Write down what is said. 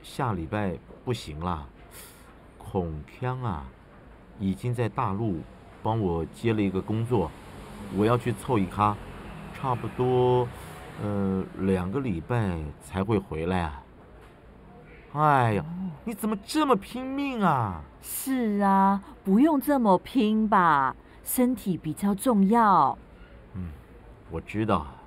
下礼拜不行啦。孔锵啊，已经在大陆帮我接了一个工作，我要去凑一咖，差不多2个礼拜才会回来啊。哎呀，你怎么这么拼命啊？ 是啊，不用这么拼吧，身体比较重要。 我知道。